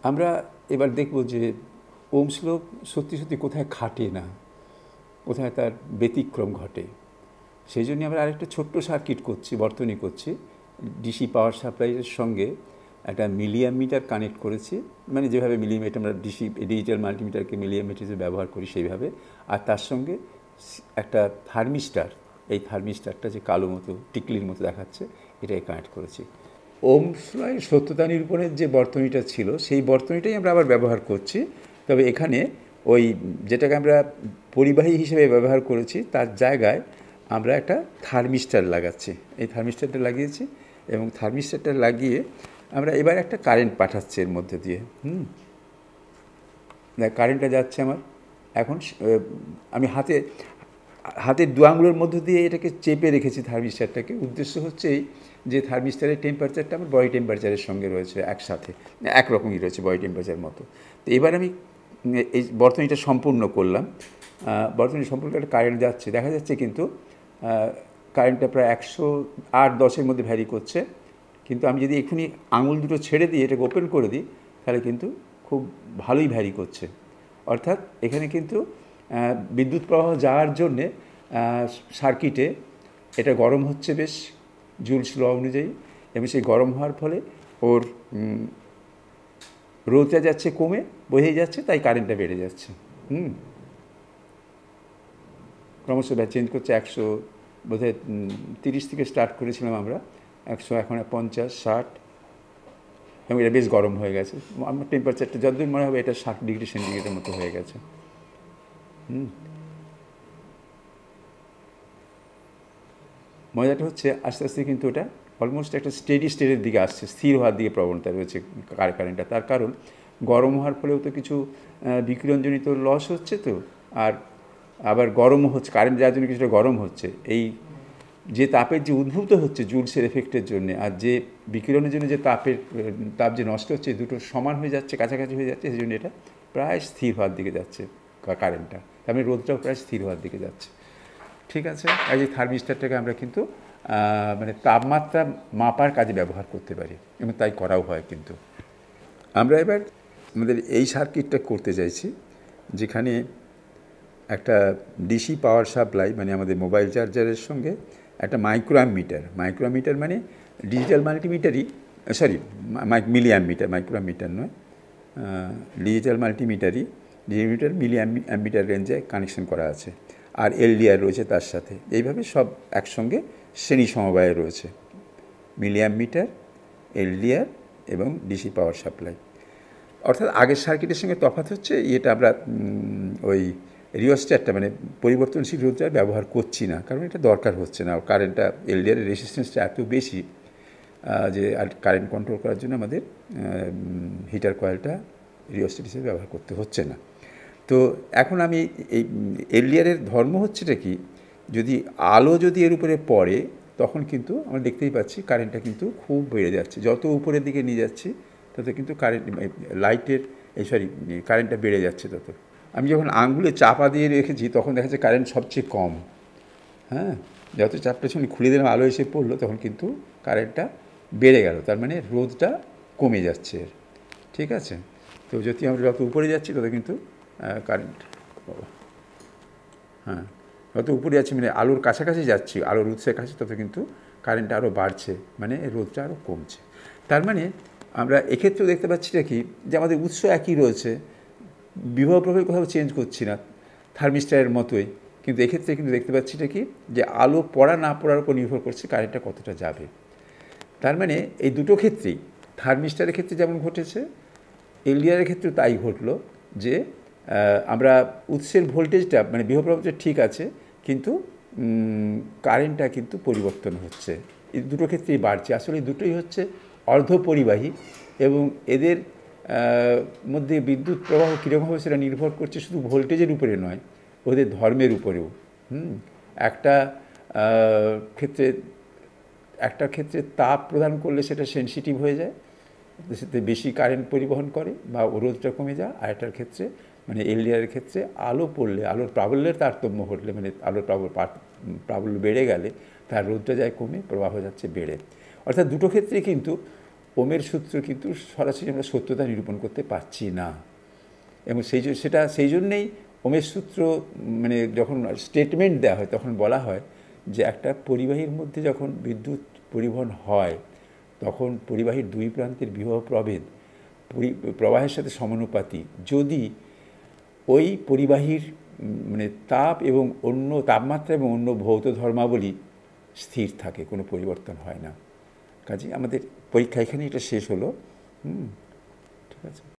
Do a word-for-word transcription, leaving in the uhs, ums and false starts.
আমরা এবার দেখব যে ওমস ল সত্যি সত্যি কোথায় খাটে না, কোথায় তার ব্যতিক্রম ঘটে। সেই জন্য আমরা আরেকটা ছোট্ট সার্কিট করছি, বর্তনী করছি, ডিসি পাওয়ার সাপ্লাইয়ের সঙ্গে একটা মিলিয়াম মিটার কানেক্ট করেছি, মানে যেভাবে মিলিমিটার আমরা ডিসি ডিজিটাল মাল্টিমিটারকে মিলিয়াম মিটারে ব্যবহার করি সেইভাবে। আর তার সঙ্গে একটা থার্মিস্টার, এই থার্মিস্টারটা যে কালো মতো টিকলির মতো দেখাচ্ছে, এটাই কানেক্ট করেছি। ওমস লয়ের সত্যতা নিরূপণের যে বর্তনীটা ছিল সেই বর্তনীটাই আমরা আবার ব্যবহার করছি, তবে এখানে ওই যেটাকে আমরা পরিবাহী হিসেবে ব্যবহার করেছি তার জায়গায় আমরা একটা থার্মিস্টার লাগাচ্ছি। এই থার্মিস্টারটা লাগিয়েছি এবং থার্মিস্টারটা লাগিয়ে আমরা এবার একটা কারেন্ট পাঠাচ্ছি এর মধ্যে দিয়ে। হুম কারেন্টটা যাচ্ছে আমার এখন। আমি হাতে হাতের দু আঙুলের মধ্য দিয়ে এটাকে চেপে রেখেছি থার্মিস্টারটাকে। উদ্দেশ্য হচ্ছে এই যে থার্মিস্টারের টেম্পারেচারটা আমার বডি টেম্পারেচারের সঙ্গে রয়েছে একসাথে, একরকমই রয়েছে বডি টেম্পারেচার মতো। তো এবার আমি এই বর্তনীটা সম্পূর্ণ করলাম। বর্তনী সম্পূর্ণ একটা কারেন্ট যাচ্ছে, দেখা যাচ্ছে কিন্তু কারেন্টটা প্রায় একশো আট দশের মধ্যে ভ্যারি করছে। কিন্তু আমি যদি এক্ষুনি আঙুল দুটো ছেড়ে দিই, এটাকে ওপেন করে দিই, তাহলে কিন্তু খুব ভালোই ভ্যারি করছে। অর্থাৎ এখানে কিন্তু বিদ্যুৎ প্রবাহ যাওয়ার জন্যে সার্কিটে এটা গরম হচ্ছে বেশ জুলস ল অনুযায়ী, এবং সেই গরম হওয়ার ফলে ওর রোধটা যাচ্ছে কমে, বয়ে যাচ্ছে, তাই কারেন্টটা বেড়ে যাচ্ছে। হুম ক্রমশ চেঞ্জ করছে। একশো বোধহয় তিরিশ থেকে স্টার্ট করেছিলাম আমরা, একশো এখন পঞ্চাশ ষাট, এবং এটা বেশ গরম হয়ে গেছে। আমার টেম্পারেচারটা যতদিন মনে হবে এটা ষাট ডিগ্রি সেন্টিগ্রেডের মতো হয়ে গেছে। হুম মজাটা হচ্ছে আস্তে আস্তে কিন্তু ওটা অলমোস্ট একটা স্টেডি স্টেটের দিকে আসছে, স্থির হওয়ার দিকে প্রবণতা রয়েছে কারেন্টটা। তার কারণ গরম হওয়ার ফলেও তো কিছু বিকিরণজনিত লস হচ্ছে, তো আর আবার গরমও হচ্ছে, কারেন্ট যাওয়ার জন্য কিছুটা গরম হচ্ছে। এই যে তাপের যে উদ্ভূত হচ্ছে জুলসের এফেক্টের জন্য, আর যে বিকিরণের জন্য যে তাপের তাপ যে নষ্ট হচ্ছে, দুটো সমান হয়ে যাচ্ছে, কাছাকাছি হয়ে যাচ্ছে, সেই জন্য এটা প্রায় স্থির হওয়ার দিকে যাচ্ছে কারেন্টটা। তার মানে রোদটাও প্রায় স্থির হওয়ার দিকে যাচ্ছে। ঠিক আছে, এই যে থার্মিস্টারটাকে আমরা কিন্তু মানে তাপমাত্রা মাপার কাজে ব্যবহার করতে পারি, এবং তাই করাও হয়। কিন্তু আমরা এবার আমাদের এই সার্কিটটা করতে চাইছি, যেখানে একটা ডিসি পাওয়ার সাপ্লাই মানে আমাদের মোবাইল চার্জারের সঙ্গে একটা মাইক্রোঅ্যাম্প মিটার, মাইক্রোঅ্যাম্প মিটার মানে ডিজিটাল মাল্টিমিটারই, sorry milliamp meter, microamp meter নয়, ডিজিটাল মাল্টিমিটারই, ডিজিটাল মিটার মিলিঅ্যাম্প মিটার রেঞ্জে কানেকশন করা আছে। আর এলডিআর রয়েছে তার সাথে। এইভাবে সব একসঙ্গে শ্রেণী সমবায়ে রয়েছে, মিলিঅ্যাম্প মিটার, এলডিআর এবং ডিসি পাওয়ার সাপ্লাই। অর্থাৎ আগের সার্কিটের সঙ্গে তফাৎ হচ্ছে এটা আমরা ওই রিওস্ট্যাটটা মানে পরিবর্তনশীল রোধটা ব্যবহার করছি না, কারণ এটা দরকার হচ্ছে না। কারেন্টটা এলডিআরের রেসিস্ট্যান্সটা এত বেশি যে আর কারেন্ট কন্ট্রোল করার জন্য আমাদের হিটার কয়েলটা রিওস্ট্যাট হিসেবে ব্যবহার করতে হচ্ছে না। তো এখন আমি এই এলডিআরের ধর্ম হচ্ছেটা কি, যদি আলো যদি এর উপরে পড়ে তখন কিন্তু আমরা দেখতেই পাচ্ছি কারেন্টটা কিন্তু খুব বেড়ে যাচ্ছে। যত উপরের দিকে নিয়ে যাচ্ছি তত কিন্তু কারেন্ট লাইটের এই সরি কারেন্টটা বেড়ে যাচ্ছে তত। আমি যখন আঙ্গুলে চাপা দিয়ে রেখেছি তখন দেখা যাচ্ছে কারেন্ট সবচেয়ে কম। হ্যাঁ, যত চাপটা শুনি খুলে দিলাম, আলো এসে পড়লো, তখন কিন্তু কারেন্টটা বেড়ে গেল, তার মানে রোধটা কমে যাচ্ছে এর। ঠিক আছে, তো যদি আমরা যত উপরে যাচ্ছি তত কিন্তু কারেন্ট হ্যাঁ যত উপরে যাচ্ছি মানে আলোর কাছাকাছি যাচ্ছি, আলোর উৎসের কাছে, তত কিন্তু কারেন্টটা আরও বাড়ছে, মানে রোধটা আরও কমছে। তার মানে আমরা এক্ষেত্রেও দেখতে পাচ্ছি কি, যে আমাদের উৎস একই রয়েছে, বিভব প্রবাহ কোথাও চেঞ্জ করছি না, থার্মিস্টারের মতোই। কিন্তু এক্ষেত্রে কিন্তু দেখতে পাচ্ছি কি, যে আলো পড়া না পড়ার উপর নির্ভর করছে কারেন্টটা কতটা যাবে। তার মানে এই দুটো ক্ষেত্রেই, থার্মিস্টারের ক্ষেত্রে যেমন ঘটেছে, এলডিআরের ক্ষেত্রেও তাই ঘটলো, যে আমরা উৎসের ভোল্টেজটা মানে বিভব প্রবাহটা ঠিক আছে, কিন্তু কারেন্টটা কিন্তু পরিবর্তন হচ্ছে। এই দুটো ক্ষেত্রেই বাড়ছে। আসলে এই দুটোই হচ্ছে অর্ধপরিবাহী, এবং এদের মধ্যে বিদ্যুৎ প্রবাহ কীরকম হবে সেটা নির্ভর করছে শুধু ভোল্টেজের উপরে নয়, ওদের ধর্মের উপরেও। হুম একটা ক্ষেত্রে একটা ক্ষেত্রে তাপ প্রদান করলে সেটা সেনসিটিভ হয়ে যায়, সেটা বেশি কারেন্ট পরিবহন করে বা রোধটা কমে যায়। আর একটার ক্ষেত্রে মানে এলডিআরের ক্ষেত্রে আলো পড়লে, আলোর প্রাবল্যের তারতম্য ঘটলে, মানে আলোর প্রাবল্য বেড়ে গেলে তার রোধটা যায় কমে, প্রবাহ যাচ্ছে বেড়ে। অর্থাৎ দুটো ক্ষেত্রেই কিন্তু ওমের সূত্র কিন্তু সরাসরি আমরা সত্যতা নিরূপণ করতে পারছি না, এবং সেই জন্য সেটা সেই জন্যেই ওমের সূত্র মানে যখন স্টেটমেন্ট দেওয়া হয় তখন বলা হয় যে একটা পরিবাহীর মধ্যে যখন বিদ্যুৎ পরিবহন হয় তখন পরিবাহীর দুই প্রান্তের বিভব প্রভেদ প্রবাহের সাথে সমানুপাতিক যদি ওই পরিবাহীর মানে তাপ এবং অন্য তাপমাত্রা এবং অন্য ভৌত ধর্মাবলী স্থির থাকে, কোনো পরিবর্তন হয় না। কাজে আমাদের পরীক্ষা এখানে এটা শেষ হলো। হুম, ঠিক আছে।